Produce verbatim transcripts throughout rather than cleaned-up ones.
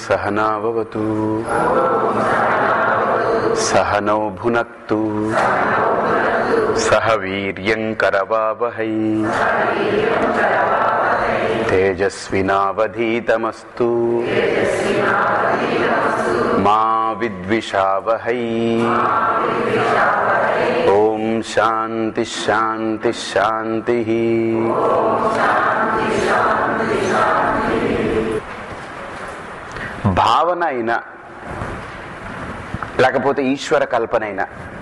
సహనావవతు సహనౌ భునక్తు సహ వీర్యం కరవావహై తేజస్వినావధీతమస్తు మా విద్విషావహై. ఓం శాంతి శాంతి శాంతి. భావన అయినా లేకపోతే ఈశ్వర కల్పన అయినా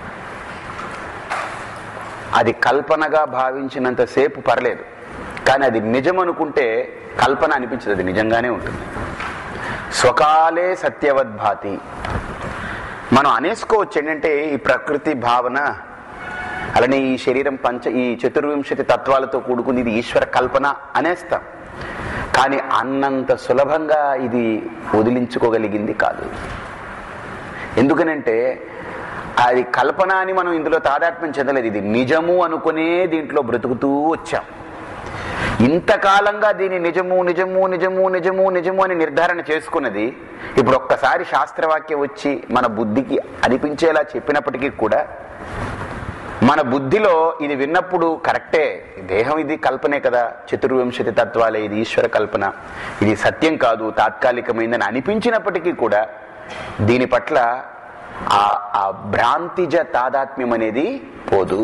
అది కల్పనగా భావించినంతసేపు పర్లేదు, కానీ అది నిజం అనుకుంటే కల్పన అనిపించదు, అది నిజంగానే ఉంటుంది. స్వకాలే సత్యవద్భాతి. మనం అనేసుకోవచ్చు ఏంటంటే ఈ ప్రకృతి భావన అలానే ఈ శరీరం పంచ ఈ చతుర్వింశతి తత్వాలతో కూడుకుంది, ఇది ఈశ్వర కల్పన అనేస్తాం. కానీ అన్నంత సులభంగా ఇది వదిలించుకోగలిగింది కాదు. ఎందుకనంటే అది కల్పన అని మనం ఇందులో తాదాత్మ్యం చెందలేదు, ఇది నిజము అనుకునే దీంట్లో బ్రతుకుతూ వచ్చాం. ఇంతకాలంగా దీని నిజము నిజము నిజము నిజము నిజము అని నిర్ధారణ చేసుకున్నది ఇప్పుడు ఒక్కసారి శాస్త్రవాక్యం వచ్చి మన బుద్ధికి అనిపించేలా చెప్పినప్పటికీ కూడా మన బుద్ధిలో ఇది విన్నప్పుడు కరెక్టే, దేహం ఇది కల్పనే కదా, చతుర్వింశతి తత్వాలే, ఇది ఈశ్వర కల్పన, ఇది సత్యం కాదు, తాత్కాలికమైందని అనిపించినప్పటికీ కూడా దీని పట్ల ఆ ఆ భ్రాంతిజ తాదాత్మ్యం అనేది పోదు.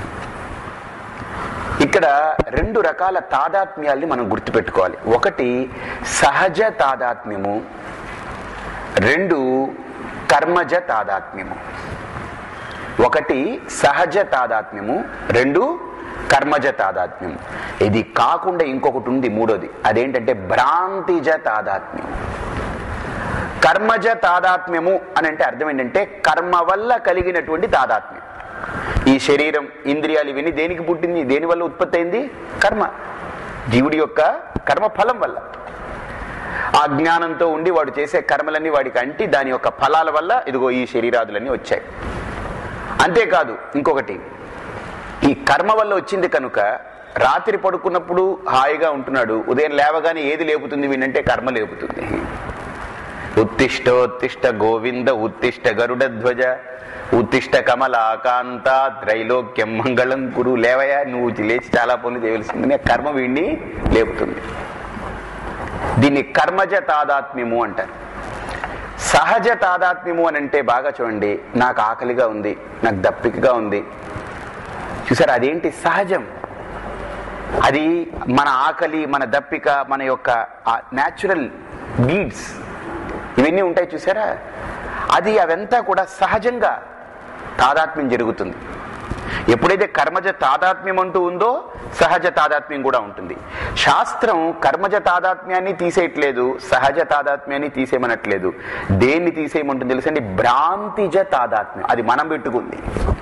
ఇక్కడ రెండు రకాల తాదాత్మ్యాల్ని మనం గుర్తుపెట్టుకోవాలి. ఒకటి సహజ తాదాత్మ్యము, రెండు కర్మజ తాదాత్మ్యము. ఒకటి సహజ తాదాత్మ్యము, రెండు కర్మజ తాదాత్మ్యము. ఇది కాకుండా ఇంకొకటి ఉంది మూడోది, అదేంటంటే భ్రాంతిజ తాదాత్మ్యం. కర్మజ తాదాత్మ్యము అని అంటే అర్థం ఏంటంటే కర్మ వల్ల కలిగినటువంటి తాదాత్మ్యం. ఈ శరీరం ఇంద్రియాలు ఇవన్నీ దేనికి పుట్టింది, దేని వల్ల ఉత్పత్తి అయింది? కర్మ, జీవుడి యొక్క కర్మ ఫలం వల్ల. ఆ జ్ఞానంతో ఉండి వాడు చేసే కర్మలన్నీ వాడికి అంటి దాని యొక్క ఫలాల వల్ల ఇదిగో ఈ శరీరాదులన్నీ వచ్చాయి. అంతేకాదు ఇంకొకటి, ఈ కర్మ వల్ల వచ్చింది కనుక రాత్రి పడుకున్నప్పుడు హాయిగా ఉంటున్నాడు, ఉదయం లేవగానే ఏది లేపుతుంది వీడంటే కర్మ లేపుతుంది. ఉత్తిష్టోత్తిష్ట గోవింద ఉత్తిష్ట గరుడ ధ్వజ ఉత్తిష్ట కమలాకాంత త్రైలోక్యం మంగళం కురు. లేవయా, నువ్వు లేచి చాలా పనులు చేయవలసింది, కర్మ వీడిని లేపుతుంది. దీన్ని కర్మజ తాదాత్మ్యము అంటారు. సహజ తాదాత్మ్యము అని అంటే బాగా చూడండి, నాకు ఆకలిగా ఉంది, నాకు దప్పికగా ఉంది, చూసారు, అదేంటి? సహజం. అది మన ఆకలి, మన దప్పిక, మన యొక్క న్యాచురల్ నీడ్స్ ఇవన్నీ ఉంటాయి చూసారా, అది అవంతా కూడా సహజంగా తాదాత్మ్యం జరుగుతుంది. ఎప్పుడైతే కర్మజ తాదాత్మ్యం అంటూ ఉందో సహజ తాదాత్మ్యం కూడా ఉంటుంది. శాస్త్రం కర్మజ తాదాత్మ్యాన్ని తీసేయట్లేదు, సహజ తాదాత్మ్యాన్ని తీసేయమనట్లేదు. దేన్ని తీసేయమంటుంది తెలుసండి? భ్రాంతిజ తాదాత్మ్యం. అది మనం పెట్టుకుంది,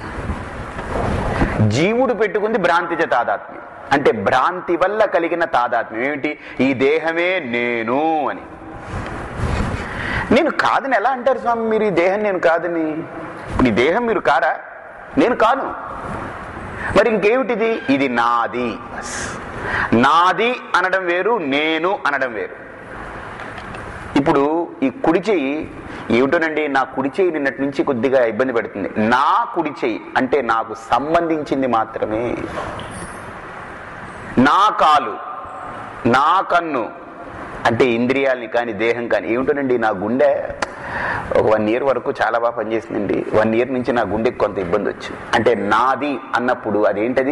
జీవుడు పెట్టుకుంది భ్రాంతిజ తాదాత్మ్యం. అంటే భ్రాంతి వల్ల కలిగిన తాదాత్మ్యం ఏమిటి? ఈ దేహమే నేను అని. నేను కాదని ఎలా అంటారు స్వామి మీరు? ఈ దేహం నేను కాదని. ఈ దేహం మీరు కారా? నేను కాను. మరి ఇంకేమిటిది? ఇది నాది. నాది అనడం వేరు, నేను అనడం వేరు. ఇప్పుడు ఈ కుడి చెయ్యి ఏమిటోనండి, నా కుడి చెయ్యి నిన్నటి నుంచి కొద్దిగా ఇబ్బంది పెడుతుంది. నా కుడి చెయ్యి అంటే నాకు సంబంధించింది మాత్రమే. నా కాలు, నా కన్ను అంటే ఇంద్రియాలని కానీ దేహం కానీ. ఏమిటోనండి నా గుండె ఒక వన్ ఇయర్ వరకు చాలా బాగా పనిచేసిందండి, వన్ ఇయర్ నుంచి నా గుండెకి కొంత ఇబ్బంది వచ్చింది అంటే నాది అన్నప్పుడు అదేంటది?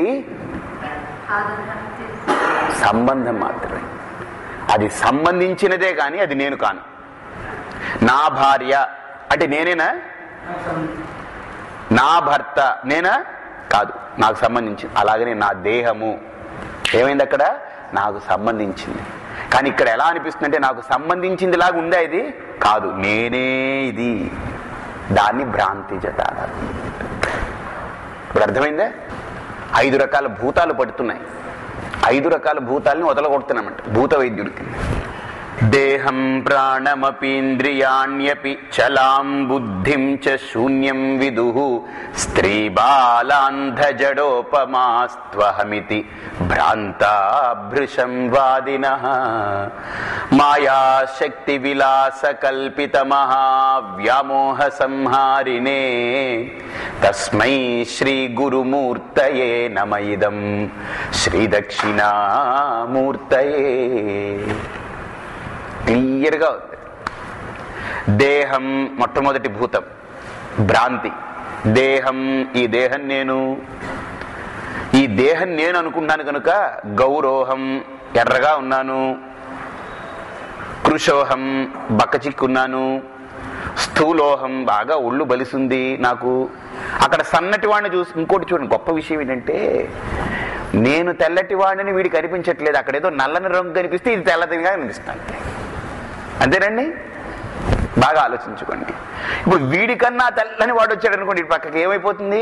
సంబంధం మాత్రమే. అది సంబంధించినదే కానీ అది నేను కాను. నా భార్య అంటే నేనేనా? నా భర్త నేనా? కాదు, నాకు సంబంధించింది. అలాగనే నా దేహము ఏమైంది అక్కడ? నాకు సంబంధించింది. కానీ ఇక్కడ ఎలా అనిపిస్తుందంటే నాకు సంబంధించింది లాగా ఉందా? ఇది కాదు, నేనే ఇది. దాన్ని భ్రాంతిజ తాదాత్మ్యం. ఇప్పుడు అర్థమైందా? ఐదు రకాల భూతాలు పడుతున్నాయి, ఐదు రకాల భూతాలని వదలగొడుతున్నామంట భూత వైద్యుడికి. దేహం ప్రాణమపీంద్రియాణ్యపి చలాం బుద్ధిం చ శూన్యం విదుః స్త్రీ బాలాంధజడోపమాస్త్వహమితి భ్రాంతా భృశం వాదినః మాయాశక్తి విలాస కల్పిత మహావ్యామోహ సంహారిణే తస్మై శ్రీ గురుమూర్తయే నమ ఇదం శ్రీ దక్షిణామూర్తయే. క్లియర్గా ఉంది. దేహం మొట్టమొదటి భూతం, భ్రాంతి. దేహం, ఈ దేహం నేను, ఈ దేహం నేను అనుకున్నాను కనుక గౌరోహం ఎర్రగా ఉన్నాను, కృశోహం బక్కచిక్కున్నాను, స్థూలోహం బాగా ఒళ్ళు బలిసింది నాకు. అక్కడ సన్నటి వాడిని చూసి ఇంకోటి చూడండి, గొప్ప విషయం ఏంటంటే నేను తెల్లటి వాడిని వీడికి కనిపించట్లేదు, అక్కడేదో నల్లని రంగు కనిపిస్తే ఇది తెల్లదిగా కనిపిస్తుంది. అంతేనండి, బాగా ఆలోచించుకోండి. ఇప్పుడు వీడికన్నా తెల్లని వాడు వచ్చాడు అనుకోండి, ఇటు పక్కకి ఏమైపోతుంది?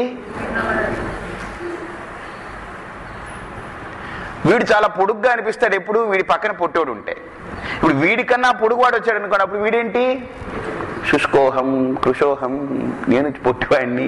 వీడు చాలా పొడుగ్గా అనిపిస్తాడు ఎప్పుడు వీడి పక్కన పొట్టోడు ఉంటే. ఇప్పుడు వీడికన్నా పొడుగు వాడు వచ్చాడు అనుకోండి, అప్పుడు వీడేంటి? శుష్కోహం కృశోహం, నేను పొట్టివాడిని.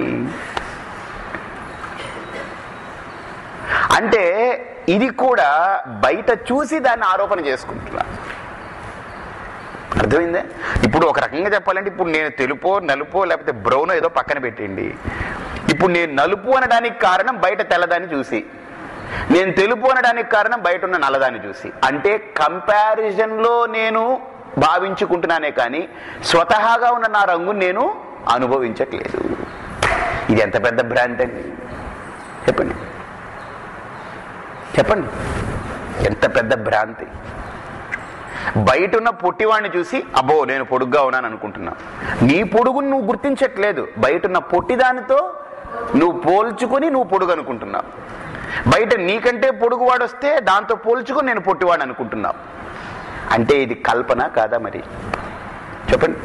అంటే ఇది కూడా బయట చూసి దాన్ని ఆరోపణ చేసుకుంటున్నా. అర్థమైందే? ఇప్పుడు ఒక రకంగా చెప్పాలంటే, ఇప్పుడు నేను తెలుపో నలుపో లేకపోతే బ్రౌనో ఏదో పక్కన పెట్టండి. ఇప్పుడు నేను నలుపు అనడానికి కారణం బయట తెల్లదాన్ని చూసి, నేను తెలుపు అనడానికి కారణం బయట ఉన్న నల్లదాన్ని చూసి. అంటే కంపారిజన్లో నేను భావించుకుంటున్నానే కానీ స్వతహాగా ఉన్న నా రంగుని నేను అనుభవించట్లేదు. ఇది ఎంత పెద్ద భ్రాంతి అండి, చెప్పండి చెప్పండి ఎంత పెద్ద భ్రాంతి. బయట ఉన్న పొట్టివాడిని చూసి అబ్బో నేను పొడుగ్గా ఉన్నాను అనుకుంటున్నావు. నీ పొడుగుని నువ్వు గుర్తించట్లేదు, బయట ఉన్న పొట్టిదానితో నువ్వు పోల్చుకొని నువ్వు పొడుగు అనుకుంటున్నావు. బయట నీకంటే పొడుగువాడు వస్తే దాంతో పోల్చుకొని నేను పొట్టివాడు అనుకుంటున్నావు. అంటే ఇది కల్పన కాదా? మరి చెప్పండి.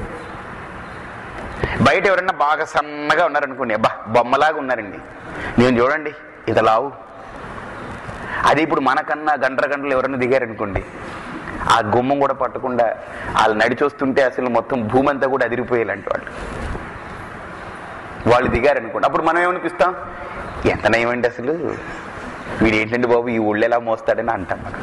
బయట ఎవరన్నా బాగా సన్నగా ఉన్నారనుకోండి, అబ్బా బొమ్మలాగా ఉన్నారండి, నేను చూడండి ఇక లావు. అది ఇప్పుడు మనకన్నా గంటల గంటలు ఎవరన్నా దిగారనుకోండి, ఆ గుమ్మం కూడా పట్టకుండా వాళ్ళు నడిచొస్తుంటే అసలు మొత్తం భూమి అంతా కూడా అదిరిపోయేలాంటి వాళ్ళు వాళ్ళు దిగారనుకోండి, అప్పుడు మనం ఏమనిపిస్తాం? ఎంత నయమండి అసలు, వీడు ఏంటండి బాబు ఈ ఊళ్ళో ఎలా మోస్తాడని అంటాం మనం.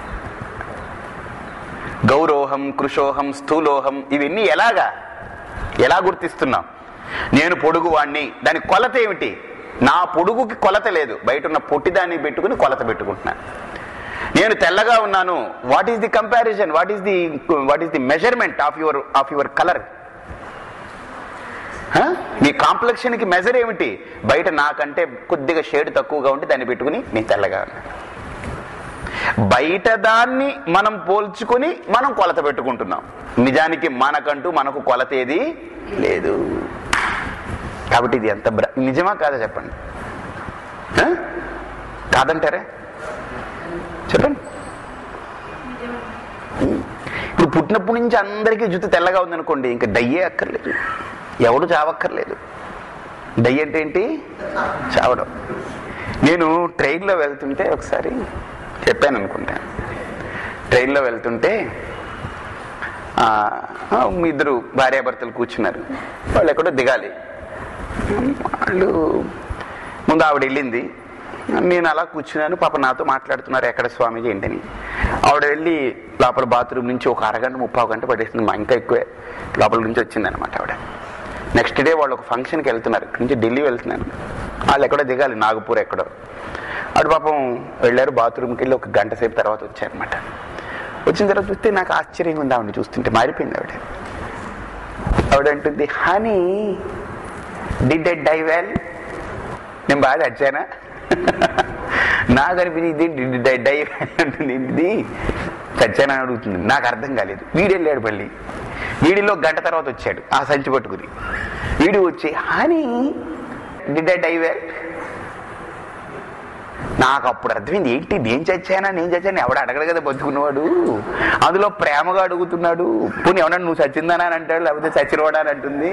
గౌరోహం కృశోహం స్థూలోహం ఇవన్నీ ఎలాగా ఎలా గుర్తిస్తున్నాం? నేను పొడుగువాణ్ణి, దాని కొలత ఏమిటి? నా పొడుగుకి కొలత లేదు, బయట ఉన్న పొట్టిదాన్ని పెట్టుకుని కొలత పెట్టుకుంటున్నాను. నేను తెల్లగా ఉన్నాను, what is the comparison, what is the what is the measurement of your of your colour? నీ కాంప్లెక్షన్ కి మెజర్ ఏమిటి? బయట నాకంటే కొద్దిగా షేడ్ తక్కువగా ఉంటే దాన్ని పెట్టుకుని నేను తెల్లగా ఉన్నాను. బయట దాన్ని మనం పోల్చుకొని మనం కొలత పెట్టుకుంటున్నాం. నిజానికి మనకంటూ మనకు కొలత ఏది లేదు. కాబట్టి ఇది ఎంత నిజమా కాదా చెప్పండి? కాదంటారే చెప్పండి. ఇప్పుడు పుట్టినప్పటి నుంచి అందరికీ జుట్టు తెల్లగా ఉందనుకోండి, ఇంకా డయ్యే అక్కర్లేదు, ఎవడు చావక్కర్లేదు. డై అంటే ఏంటి? చావడం. నేను ట్రైన్లో వెళ్తుంటే ఒకసారి చెప్పాను అనుకుంటా, ట్రైన్లో వెళ్తుంటే ఇద్దరు భార్యాభర్తలు కూర్చున్నారు, వాళ్ళు ఎక్కడో దిగాలి. వాళ్ళు ముందు ఆవిడ వెళ్ళింది, నేను అలా కూర్చున్నాను, పాప నాతో మాట్లాడుతున్నారు ఎక్కడ స్వామీజీ ఏంటని. ఆవిడ వెళ్ళి లోపల బాత్రూమ్ నుంచి ఒక అరగంట ముప్పావు గంట పడేసింది, మా ఇంకా ఎక్కువే లోపల నుంచి వచ్చిందనమాట ఆవిడ. నెక్స్ట్ డే వాళ్ళు ఒక ఫంక్షన్కి వెళ్తున్నారు, ఇక్కడి నుంచి ఢిల్లీ వెళ్తున్నారు, వాళ్ళు ఎక్కడో దిగాలి, నాగపూర్ ఎక్కడో. ఆవిడ పాపం వెళ్ళారు, బాత్రూమ్కి వెళ్ళి ఒక గంట సేపు తర్వాత వచ్చారనమాట. వచ్చిన తర్వాత చూస్తే నాకు ఆశ్చర్యంగా ఉంది, ఆవిడని చూస్తుంటే మారిపోయింది ఆవిడ. ఆవిడ అంటుంది, honey did I die well, నేను బాగా చచ్చానా? నాకు అనిపించింది డిడ్ ఐ డై వెల్ అంటుంది, ఇది చచ్చానా అని అడుగుతుంది. నాకు అర్థం కాలేదు. వీడు వెళ్ళాడు మళ్ళీ, వీడిలో గంట తర్వాత వచ్చాడు ఆ సంచి పట్టుకుని. వీడు వచ్చి honey did I die well, నాకు అప్పుడు అర్థమైంది ఏంటి నేను చచ్చానా నేను చచ్చాను ఎవడ అడగడు కదా బతుకున్నవాడు, అందులో ప్రేమగా అడుగుతున్నాడు. పోనీ ఏమన్నా నువ్వు చచ్చిందానా అని అంటాడు, లేకపోతే చచ్చినవాడా అని అంటుంది.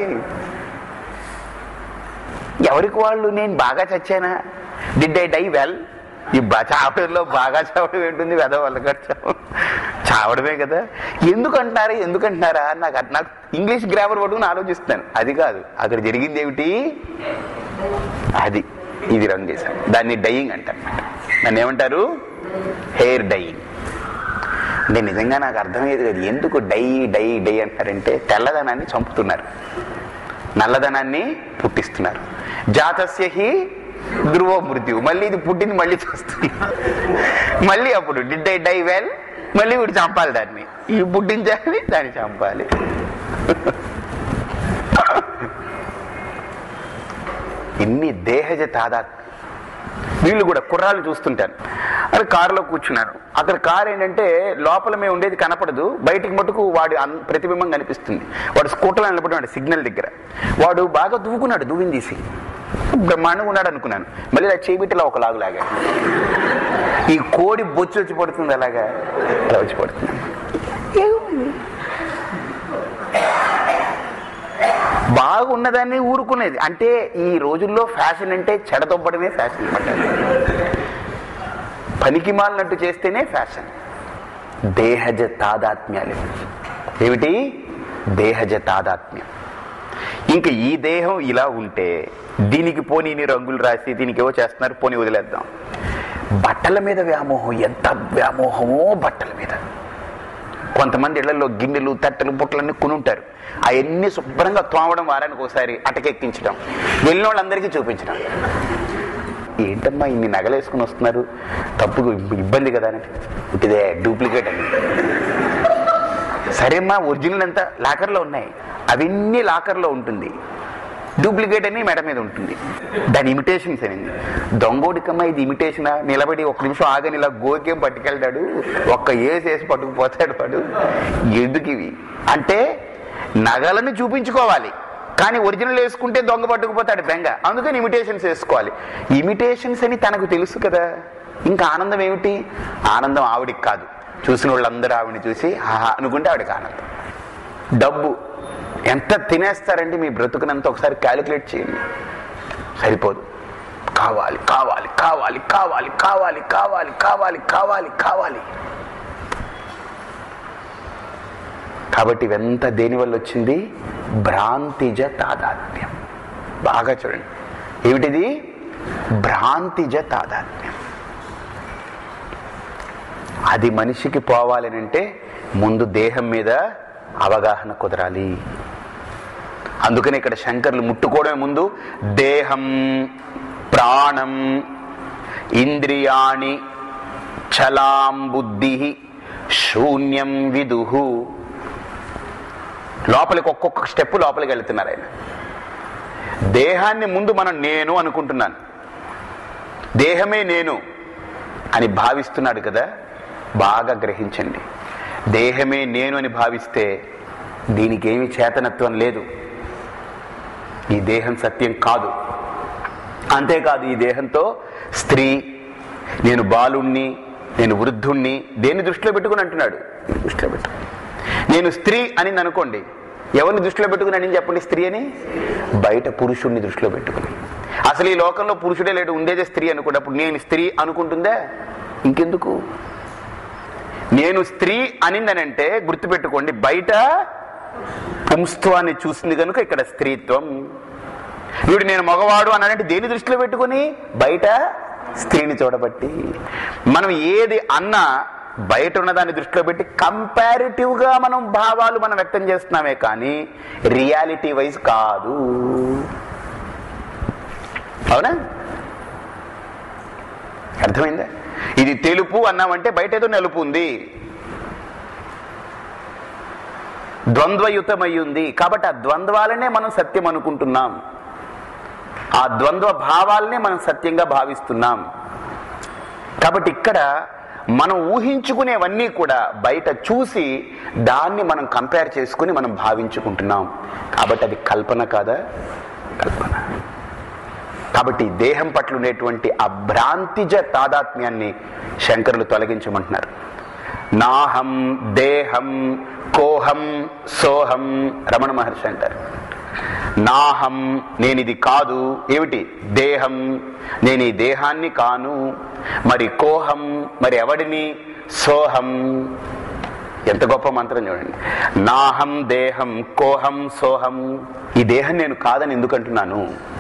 ఎవరికి వాళ్ళు నేను బాగా చచ్చానా, డిడ్ ఐ డై వెల్ ఈ చావడంలో బాగా చావడం ఏంటుంది, వెద వల్లగట్టు చావడం చావడమే కదా. ఎందుకంటున్నారా ఎందుకంటున్నారా నాకు నాకు ఇంగ్లీష్ గ్రామర్ పట్టుకుని ఆలోచిస్తాను. అది కాదు, అక్కడ జరిగింది ఏమిటి, అది ఇది రంగు చేశాను. దాన్ని డైయింగ్ అంటారు. దాన్ని ఏమంటారు, హెయిర్ డైయింగ్. అంటే నిజంగా నాకు అర్థమయ్యేది కదా, ఎందుకు డై డై డై అంటారంటే తెల్లదనాన్ని చంపుతున్నారు, నల్లదనాన్ని పుట్టిస్తున్నారు. జాతస్య హి ధ్రువ మృత్యు, మళ్ళీ ఇది పుట్టింది మళ్ళీ చూస్తున్నారు. మళ్ళీ అప్పుడు డిడ్ ఐ డై వెల్, మళ్ళీ వీడు చంపాలి దాన్ని, ఈ పుట్టించాలి దాన్ని చంపాలి. ఇన్ని దేహజ తాదాత్. వీళ్ళు కూడా కుర్రాళ్ళు చూస్తుంటారు, అది కారులో కూర్చున్నారు. అక్కడ కారు ఏంటంటే లోపల మేము ఉండేది కనపడదు, బయటికి మటుకు వాడి ప్రతిబింబం కనిపిస్తుంది. వాడు స్కూటర్లో నిలబడినాడు సిగ్నల్ దగ్గర. వాడు బాగా దువ్వుకున్నాడు, దువ్విని తీసి బ్రహ్మాండంగా ఉన్నాడు అనుకున్నాను. మళ్ళీ ఇలా చేయిబిట్టిలా ఒక లాగు లాగా ఈ కోడి బొచ్చు వచ్చి పడుతుంది, అలాగా అలా వచ్చి పడుతుంది. బాగున్నదాన్ని ఊరుకునేది. అంటే ఈ రోజుల్లో ఫ్యాషన్ అంటే చెడదొబ్బడమే ఫ్యాషన్ అన్నమాట. పనికి మాలినట్టు చేస్తేనే ఫ్యాషన్. దేహజ తాదాత్మ్యాలు ఏమిటి, దేహజ తాదాత్మ్యం. ఇంకా ఈ దేహం ఇలా ఉంటే దీనికి పోనీ రంగులు రాసి దీనికి ఏవో చేస్తున్నారు, పోనీ వదిలేద్దాం. బట్టల మీద వ్యామోహం, ఎంత వ్యామోహమో బట్టల మీద. కొంతమంది ఇళ్లలో గిన్నెలు తట్టలు బుట్టలన్నీ కొనుంటారు, అవన్నీ శుభ్రంగా తోమడం, వారానికి ఒకసారి అటకెక్కించడం, వెళ్ళిన వాళ్ళందరికీ చూపించడం. ఏంటమ్మా ఇన్ని నగలేసుకుని వస్తున్నారు, తప్పు ఇబ్బంది కదా అని. ఇదే డూప్లికేట్ అని. సరేమ్మా ఒరిజినల్ అంతా లాకర్లో ఉన్నాయి, అవన్నీ లాకర్లో ఉంటుంది, డూప్లికేట్ అని మెడ మీద ఉంటుంది. దాని ఇమిటేషన్స్ అనింది. దొంగోడికమ్మా ఇది ఇమిటేషనా, నిలబడి ఒక్క నిమిషం ఆగని ఇలా గోకేం పట్టుకెళ్తాడు, ఒక్క ఏసి వేసి పట్టుకుపోతాడు వాడు. ఎందుకు ఇవి అంటే నగలను చూపించుకోవాలి, కానీ ఒరిజినల్ వేసుకుంటే దొంగ పట్టుకుపోతాడు బెంగ. అందుకని ఇమిటేషన్స్ వేసుకోవాలి. ఇమిటేషన్స్ అని తనకు తెలుసు కదా. ఇంకా ఆనందం ఏమిటి, ఆనందం ఆవిడికి కాదు, చూసిన వాళ్ళందరూ ఆవిడని చూసి ఆహా అనుకుంటే ఆవిడకి ఆనందం. డబ్బు ఎంత తినేస్తారంటే మీ బ్రతుకునంతా ఒకసారి క్యాలిక్యులేట్ చేయండి, సరిపోదు. కావాలి కావాలి కావాలి కావాలి కావాలి కావాలి కావాలి కావాలి కావాలి. కాబట్టి ఇవంతా దేనివల్ల వచ్చింది, భ్రాంతిజ తాదాత్మ్యం. బాగా చూడండి, ఏమిటిది, భ్రాంతిజ తాదాత్మ్యం. అది మనిషికి పోవాలని అంటే ముందు దేహం మీద అవగాహన కుదరాలి. అందుకని ఇక్కడ శంకర్లు ముట్టుకోవడమే ముందు దేహం, ప్రాణం, ఇంద్రియాణి, చలాం బుద్ధి, శూన్యం విదుహు. లోపలికి ఒక్కొక్క స్టెప్ లోపలికి వెళ్తున్నారు ఆయన. దేహాన్ని ముందు మనం నేను అనుకుంటున్నాను, దేహమే నేను అని భావిస్తున్నాడు కదా. బాగా గ్రహించండి, దేహమే నేను అని భావిస్తే దీనికి ఏమి చేతనత్వం లేదు, ఈ దేహం సత్యం కాదు. అంతేకాదు, ఈ దేహంతో స్త్రీ, నేను బాలుణ్ణి, నేను వృద్ధుణ్ణి, దేన్ని దృష్టిలో పెట్టుకుని అంటున్నాడు, దృష్టిలో పెట్టుకుని. నేను స్త్రీ అని అనుకోండి, ఎవరిని దృష్టిలో పెట్టుకుని అని చెప్పండి స్త్రీ అని, బయట పురుషుణ్ణి దృష్టిలో పెట్టుకుని. అసలు ఈ లోకంలో పురుషుడే లేడు, ఉండేదే స్త్రీ అనుకోండి. అప్పుడు నేను స్త్రీ అనుకుంటుందా, ఇంకెందుకు. నేను స్త్రీ అనిందనంటే గుర్తుపెట్టుకోండి, బయట పుంస్త్వాన్ని చూసింది కనుక ఇక్కడ స్త్రీత్వం. వీడు నేను మగవాడు అనంటే దేని దృష్టిలో పెట్టుకుని, బయట స్త్రీని చూడబట్టి. మనం ఏది అన్నా బయట ఉన్నదాన్ని దృష్టిలో పెట్టి కంపారిటివ్ గా మనం భావాలు మనం వ్యక్తం చేస్తున్నామే కానీ రియాలిటీ వైజ్ కాదు. అవునా, అర్థమైందా? ఇది తెలుపు అన్నామంటే బయట ఏదో నలుపు ఉంది, ద్వంద్వయుతమై ఉంది. కాబట్టి ఆ ద్వంద్వాలనే మనం సత్యం అనుకుంటున్నాం, ఆ ద్వంద్వ భావాలనే మనం సత్యంగా భావిస్తున్నాం. కాబట్టి ఇక్కడ మనం ఊహించుకునేవన్నీ కూడా బయట చూసి దాన్ని మనం కంపేర్ చేసుకుని మనం భావించుకుంటున్నాం. కాబట్టి అది కల్పన కాదా, కల్పన. కాబట్టి దేహం పట్ల ఉండేటువంటి ఆ భ్రాంతిజ తాదాత్మ్యాన్ని శంకరులు తొలగించమంటున్నారు. నాహం దేహం కోహం సోహం, రమణ మహర్షి అంటారు. నాహం, నేను ఇది కాదు. ఏమిటి? దేహం, నేను ఈ దేహాన్ని కాను. మరి కోహం, మరి ఎవడిని? సోహం. ఎంత గొప్ప మంత్రం చూడండి. నాహం దేహం కోహం సోహం. ఈ దేహం నేను కాదని ఎందుకంటున్నాను?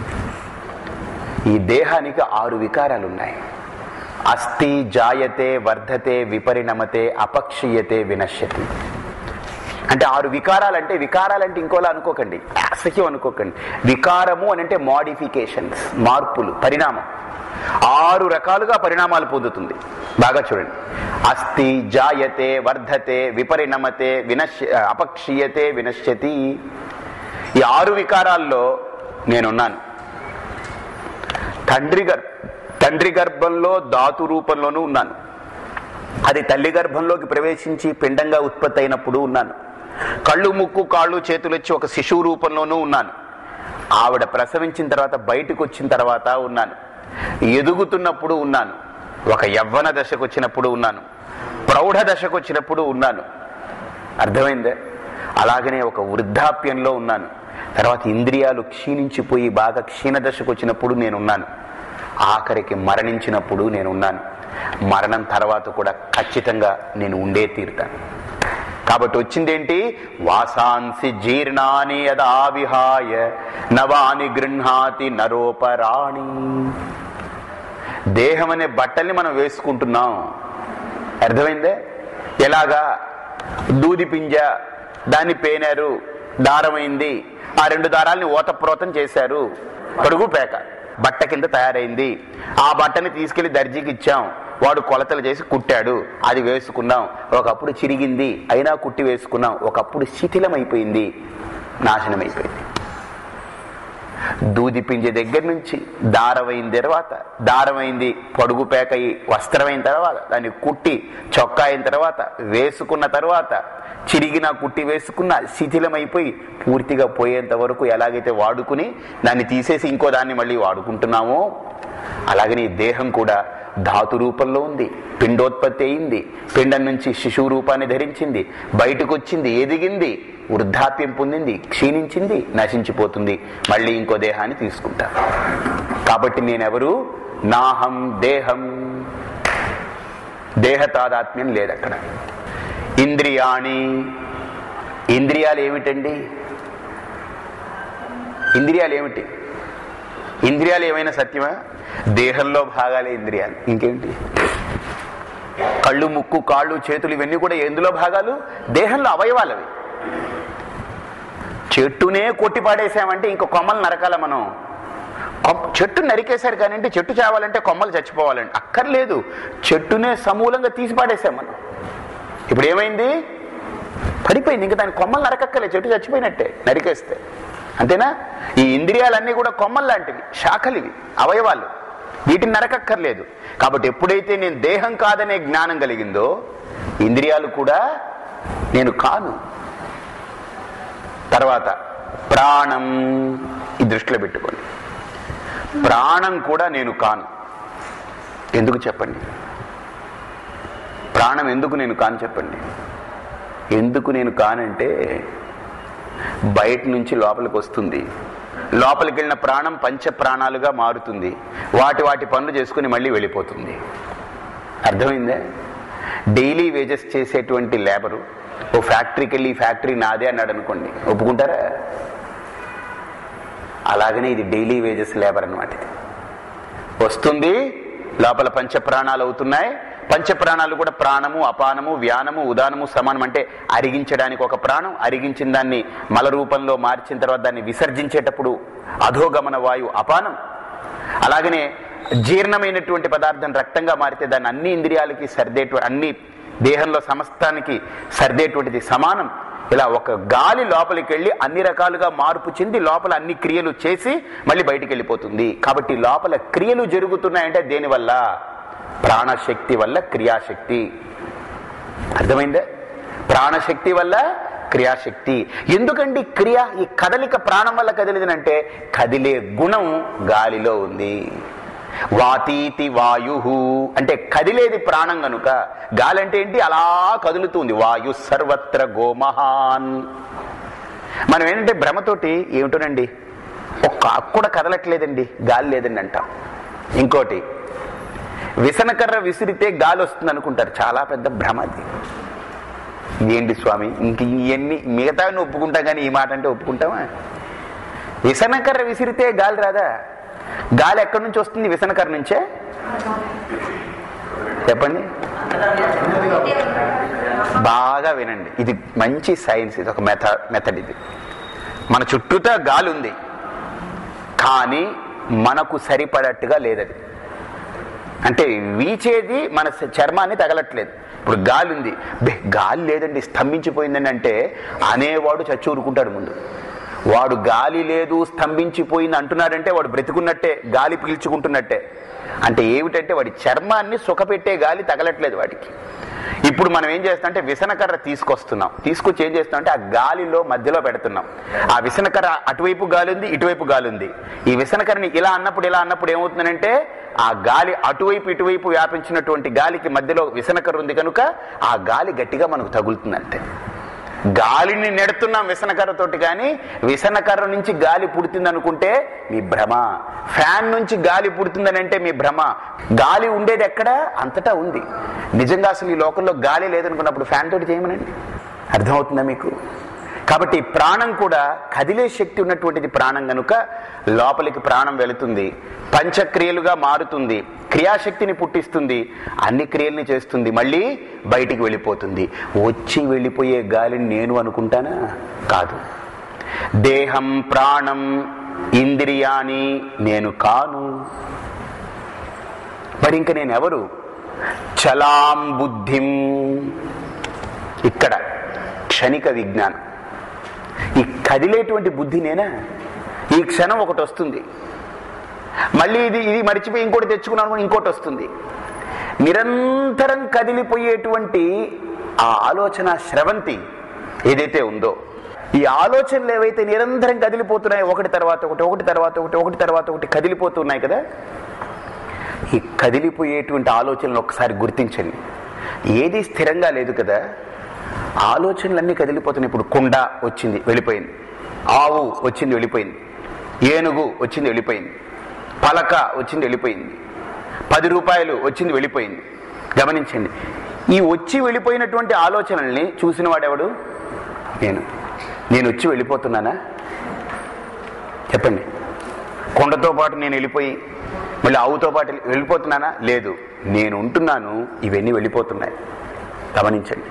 ఈ దేహానికి ఆరు వికారాలు ఉన్నాయి. అస్థి, జాయతే, వర్ధతే, విపరిణమతే, అపక్షీయతే, వినశ్యతి. అంటే ఆరు వికారాలంటే, వికారాలంటే ఇంకోలా అనుకోకండి, అసహ్యం అనుకోకండి. వికారము అని అంటే మోడిఫికేషన్స్, మార్పులు, పరిణామం. ఆరు రకాలుగా పరిణామాలు పొందుతుంది. బాగా చూడండి. అస్థి, జాయతే, వర్ధతే, విపరిణమతే, వినశ్య అపక్షీయతే, వినశ్యతి. ఈ ఆరు వికారాల్లో నేనున్నాను. తండ్రి గర్ తండ్రి గర్భంలో ధాతు రూపంలోనూ ఉన్నాను. అది తల్లి గర్భంలోకి ప్రవేశించి పిండంగా ఉత్పత్తి అయినప్పుడు ఉన్నాను. కళ్ళు, ముక్కు, కాళ్ళు, చేతులు వచ్చి ఒక శిశువు రూపంలోనూ ఉన్నాను. ఆవిడ ప్రసవించిన తర్వాత బయటకు వచ్చిన తర్వాత ఉన్నాను. ఎదుగుతున్నప్పుడు ఉన్నాను. ఒక యవ్వన దశకు వచ్చినప్పుడు ఉన్నాను. ప్రౌఢ దశకు వచ్చినప్పుడు ఉన్నాను. అర్థమైందే? అలాగనే ఒక వృద్ధాప్యంలో ఉన్నాను. తర్వాత ఇంద్రియాలు క్షీణించిపోయి బాగా క్షీణ దశకు వచ్చినప్పుడు నేనున్నాను. ఆఖరికి మరణించినప్పుడు నేనున్నాను. మరణం తర్వాత కూడా ఖచ్చితంగా నేను ఉండే తీరుతాను. కాబట్టి వచ్చిందేంటి? వాసాంసి జీర్ణాని యదావిహాయ నవాని గృహ్ణాతి నరోపరాణి. దేహం అనే బట్టల్ని మనం వేసుకుంటున్నాం. అర్థమైందే? ఎలాగా? దూది పింజ, దాన్ని పేనారు, దారమైంది. ఆ రెండు దారాలని ఓతప్రోతం చేశారు. పొడుగు పేక బట్ట కింద తయారైంది. ఆ బట్టని తీసుకెళ్లి దర్జీకి ఇచ్చాం. వాడు కొలతలు చేసి కుట్టాడు. అది వేసుకున్నాం. ఒకప్పుడు చిరిగింది, అయినా కుట్టి వేసుకున్నాం. ఒకప్పుడు శిథిలమైపోయింది, నాశనమైపోయింది. దూది పింజ దగ్గర నుంచి దారమైన తర్వాత, దారమైంది పొడుగు పేకయి వస్త్రమైన తర్వాత, దాన్ని కుట్టి చొక్కా అయిన తర్వాత, వేసుకున్న తర్వాత, చిరిగిన కుట్టి వేసుకున్న శిథిలమైపోయి పూర్తిగా పోయేంత వరకు ఎలాగైతే వాడుకుని దాన్ని తీసేసి ఇంకో దాన్ని మళ్ళీ వాడుకుంటున్నామో, అలాగనే దేహం కూడా ధాతు రూపంలో ఉంది. పిండోత్పత్తి అయింది. పిండం నుంచి శిశువు రూపాన్ని ధరించింది, బయటకు వచ్చింది, ఎదిగింది, వృద్ధాప్యం పొందింది, క్షీణించింది, నశించిపోతుంది. మళ్ళీ ఇంకో దేహాన్ని తీసుకుంటా. కాబట్టి నేనెవరు? నాహం దేహం. దేహ తాదాత్మ్యం లేదు అక్కడ. ఇంద్రియాణి. ఇంద్రియాలు ఏమిటండి? ఇంద్రియాలు ఏమిటి? ఇంద్రియాలు ఏమైనా సత్యమా? దేహంలో భాగాలే ఇంద్రియాలు. ఇంకేంటి? కళ్ళు, ముక్కు, కాళ్ళు, చేతులు ఇవన్నీ కూడా ఎందులో భాగాలు? దేహంలో అవయవాలవి. చెట్టునే కొట్టి పాడేసామంటే ఇంకో కొమ్మలు నరకాల మనం. చెట్టు నరికేశారు కానీ చెట్టు చావాలంటే కొమ్మలు చచ్చిపోవాలంటే అక్కర్లేదు. చెట్టునే సమూలంగా తీసి పాడేసాం మనం. ఇప్పుడు ఏమైంది? పడిపోయింది. ఇంకా దాని కొమ్మలు నరకక్కలే, చెట్టు చచ్చిపోయినట్టే నరికేస్తే. అంతేనా? ఈ ఇంద్రియాలన్నీ కూడా కొమ్మలు లాంటివి, శాఖలివి, అవయవాలు. వీటిని నరకక్కర్లేదు. కాబట్టి ఎప్పుడైతే నేను దేహం కాదనే జ్ఞానం కలిగిందో, ఇంద్రియాలు కూడా నేను కాను. తర్వాత ప్రాణం. ఈ దృష్టిలో పెట్టుకోండి. ప్రాణం కూడా నేను కాను. ఎందుకు చెప్పండి? ప్రాణం ఎందుకు నేను కాను చెప్పండి? ఎందుకు నేను కానంటే, బయట నుంచి లోపలికి వస్తుంది. లోపలికి వెళ్ళిన ప్రాణం పంచ ప్రాణాలుగా మారుతుంది. వాటి వాటి పనులు చేసుకుని మళ్ళీ వెళ్ళిపోతుంది. అర్థమైందే? డైలీ వేజెస్ చేసేటువంటి లేబరు ఓ ఫ్యాక్టరీకి వెళ్ళి ఈ ఫ్యాక్టరీ నాదే అన్నాడు అనుకోండి, ఒప్పుకుంటారా? అలాగనే ఇది డైలీ వేజెస్ లేబర్ అన్నమాట. ఇది వస్తుంది, లోపల పంచ ప్రాణాలు అవుతున్నాయి. పంచప్రాణాలు కూడా ప్రాణము, అపానము, వ్యానము, ఉదానము, సమానం. అంటే అరిగించడానికి ఒక ప్రాణం, అరిగించిన దాన్ని మల రూపంలో మార్చిన తర్వాత దాన్ని విసర్జించేటప్పుడు అధోగమన వాయు అపానం. అలాగనే జీర్ణమైనటువంటి పదార్థం రక్తంగా మారితే దాన్ని అన్ని ఇంద్రియాలకి సర్దేటువంటి, అన్ని దేహంలో సమస్తానికి సర్దేటువంటిది సమానం. ఇలా ఒక గాలి లోపలికి వెళ్ళి అన్ని రకాలుగా మార్పు చెంది లోపల అన్ని క్రియలు చేసి మళ్ళీ బయటికి వెళ్ళిపోతుంది. కాబట్టి లోపల క్రియలు జరుగుతున్నాయంటే దేనివల్ల? ప్రాణశక్తి వల్ల, క్రియాశక్తి. అర్థమైందే? ప్రాణశక్తి వల్ల క్రియాశక్తి. ఎందుకండి క్రియ? ఈ కదలిక ప్రాణం వల్ల కదిలిందంటే కదిలే గుణం గాలిలో ఉంది. వాతీతి వాయు అంటే కదిలేది ప్రాణం గనుక. గాలి అంటే ఏంటి? అలా కదులుతుంది. వాయు సర్వత్ర గోమహాన్. మనం ఏంటంటే భ్రమతోటి ఏమిటోనండి ఒక్క ఆకు కూడా కదలట్లేదండి, గాలి లేదండి అంటాం. ఇంకోటి, విసనకర్ర విసిరితే గాలి వస్తుంది అనుకుంటారు. చాలా పెద్ద భ్రమ అది. ఏంటి స్వామి, ఇంక ఇవన్నీ మిగతా ఒప్పుకుంటాం కానీ ఈ మాట అంటే ఒప్పుకుంటామా? విసనకర్ర విసిరితే గాలి రాదా? గాలి ఎక్కడి నుంచి వస్తుంది? విసనకర్ర నుంచే. చెప్పండి, బాగా వినండి. ఇది మంచి సైన్స్, ఇది ఒక మెథడ్ మెథడ్ ఇది. మన చుట్టూతా గాలి ఉంది, కానీ మనకు సరిపడట్టుగా లేదది. అంటే వీచేది మన చర్మాన్ని తగలట్లేదు. ఇప్పుడు గాలి ఉంది, గాలి లేదండి స్తంభించిపోయిందని అంటే అనేవాడు చచ్చి ఊరుకుంటాడు ముందు. వాడు గాలి లేదు స్తంభించిపోయింది అంటున్నాడంటే వాడు బ్రతికున్నట్టే, గాలి పీల్చుకుంటున్నట్టే. అంటే ఏమిటంటే వాడి చర్మాన్ని సుఖపెట్టే గాలి తగలట్లేదు వాడికి. ఇప్పుడు మనం ఏం చేస్తాం అంటే విసనకర్ర తీసుకొస్తున్నాం, తీసుకొచ్చి ఏం చేస్తాం అంటే ఆ గాలిలో మధ్యలో పెడుతున్నాం. ఆ విసనకర్ర అటువైపు గాలి ఉంది, ఇటువైపు గాలి ఉంది. ఈ విసనకర్రని ఇలా అన్నప్పుడు ఇలా అన్నప్పుడు ఏమవుతుందంటే ఆ గాలి అటువైపు ఇటువైపు వ్యాపించినటువంటి గాలికి మధ్యలో విసనకర్ర ఉంది కనుక ఆ గాలి గట్టిగా మనకు తగులుతుంది అంతే. గాలిని నెడుతున్నాం విసనకర్రతోటి, కానీ విసనకర్ర నుంచి గాలి పుడుతుంది అనుకుంటే మీ భ్రమ. ఫ్యాన్ నుంచి గాలి పుడుతుందని అంటే మీ భ్రమ. గాలి ఉండేది ఎక్కడ? అంతటా ఉంది. నిజంగా అసలు ఈ లోకంలో గాలి లేదనుకున్నప్పుడు ఫ్యాన్ తోటి చేయమనండి. అర్థమవుతుందా మీకు? కాబట్టి ప్రాణం కూడా కదిలే శక్తి ఉన్నటువంటిది ప్రాణం కనుక లోపలికి ప్రాణం వెళుతుంది, పంచక్రియలుగా మారుతుంది, క్రియాశక్తిని పుట్టిస్తుంది, అన్ని క్రియల్ని చేస్తుంది, మళ్ళీ బయటికి వెళ్ళిపోతుంది. వచ్చి వెళ్ళిపోయే గాలిని నేను అనుకుంటానా? కాదు. దేహం ప్రాణం ఇంద్రియాని నేను కాను. మరి ఇంక నేను ఎవరు? చలాం బుద్ధిం. ఇక్కడ క్షణిక విజ్ఞానం. ఈ కదిలేటువంటి బుద్ధి నేనా? ఈ క్షణం ఒకటి వస్తుంది, మళ్ళీ ఇది ఇది మర్చిపోయి ఇంకోటి తెచ్చుకున్నాను, ఇంకోటి వస్తుంది. నిరంతరం కదిలిపోయేటువంటి ఆ ఆలోచన స్రవంతి ఏదైతే ఉందో, ఈ ఆలోచనలు ఏవైతే నిరంతరం కదిలిపోతున్నాయో ఒకటి తర్వాత ఒకటి ఒకటి తర్వాత ఒకటి ఒకటి తర్వాత ఒకటి కదిలిపోతున్నాయి కదా, ఈ కదిలిపోయేటువంటి ఆలోచనలు ఒకసారి గుర్తించండి. ఏది స్థిరంగా లేదు కదా, ఆలోచనలన్నీ కదిలిపోతున్నాయి. ఇప్పుడు కుండ వచ్చింది వెళ్ళిపోయింది, ఆవు వచ్చింది వెళ్ళిపోయింది, ఏనుగు వచ్చింది వెళ్ళిపోయింది, పలక వచ్చింది వెళ్ళిపోయింది, పది రూపాయలు వచ్చింది వెళ్ళిపోయింది. గమనించండి, ఈ వచ్చి వెళ్ళిపోయినటువంటి ఆలోచనల్ని చూసిన వాడెవడు? నేను. నేను వచ్చి వెళ్ళిపోతున్నానా? చెప్పండి. కొండతో పాటు నేను వెళ్ళిపోయి మళ్ళీ ఆవుతో పాటు వెళ్ళిపోతున్నానా? లేదు, నేను ఉంటున్నాను, ఇవన్నీ వెళ్ళిపోతున్నాయి. గమనించండి.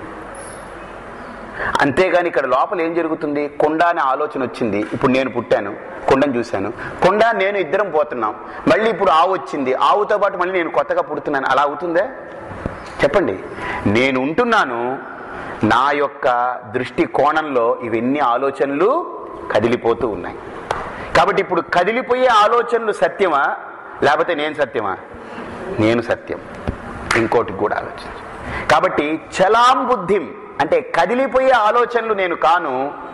అంతేగాని ఇక్కడ లోపల ఏం జరుగుతుంది? కొండ అనే ఆలోచన వచ్చింది, ఇప్పుడు నేను పుట్టాను, కొండను చూశాను, కొండ నేను ఇద్దరం పోతున్నాం, మళ్ళీ ఇప్పుడు ఆవు వచ్చింది, ఆవుతో పాటు మళ్ళీ నేను కొత్తగా పుడుతున్నాను. అలా అవుతుందే? చెప్పండి. నేను ఉంటున్నాను, నా యొక్క దృష్టి కోణంలో ఇవన్నీ ఆలోచనలు కదిలిపోతూ ఉన్నాయి. కాబట్టి ఇప్పుడు కదిలిపోయే ఆలోచనలు సత్యమా లేకపోతే నేను సత్యమా? నేను సత్యం. ఇంకోటి కూడా ఆలోచించు. కాబట్టి చలాం బుద్ధిం అంటే కదిలిపోయే ఆలోచనలు నేను కాను,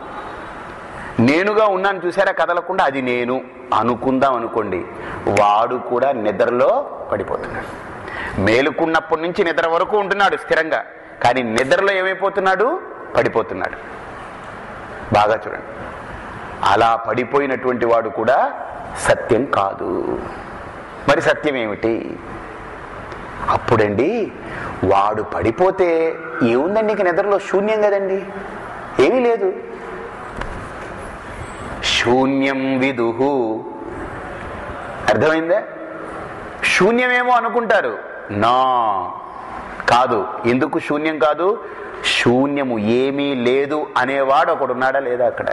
నేనుగా ఉన్నాను. చూసారా కదలకుండా? అది నేను అనుకుందాం అనుకోండి, వాడు కూడా నిద్రలో పడిపోతున్నాడు. మేలుకున్నప్పటి నుంచి నిద్ర వరకు ఉంటున్నాడు స్థిరంగా, కానీ నిద్రలో ఏమైపోతున్నాడు? పడిపోతున్నాడు. బాగా చూడండి. అలా పడిపోయినటువంటి వాడు కూడా సత్యం కాదు. మరి సత్యం ఏమిటి? అప్పుడండి వాడు పడిపోతే ఏముందండి? ఇంక నిద్రలో శూన్యం కదండి, ఏమీ లేదు. శూన్యం విదుహు. అర్థమైందా? శూన్యమేమో అనుకుంటారు, నా కాదు. ఎందుకు శూన్యం కాదు? శూన్యము ఏమీ లేదు అనేవాడు ఒకడున్నాడా లేదా? అక్కడ